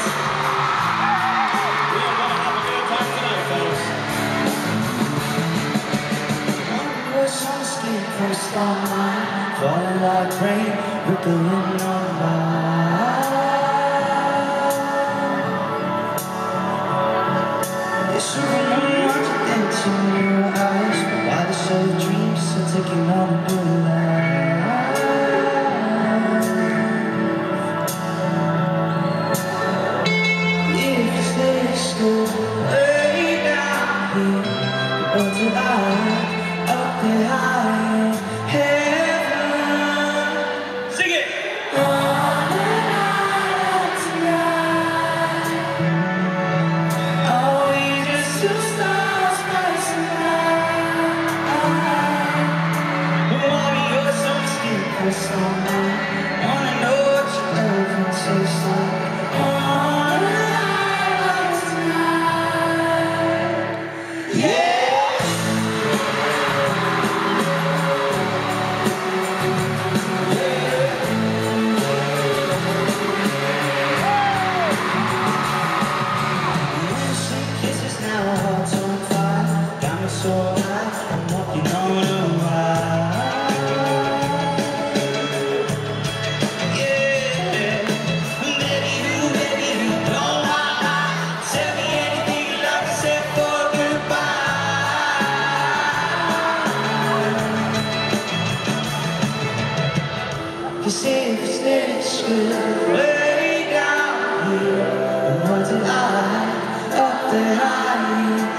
Falling like rain, rippling on mine. It's so much into your eyes. Why the show dreams are taking on a new life? If it's this good, way down here, or did I up there high? So I wanna know what your love and taste like. All the night tonight, yeah. Innocent kisses now our hearts on fire. Got me so high, I'm walking on a ride. Cause if it's this good, way down here, and what did I up there high?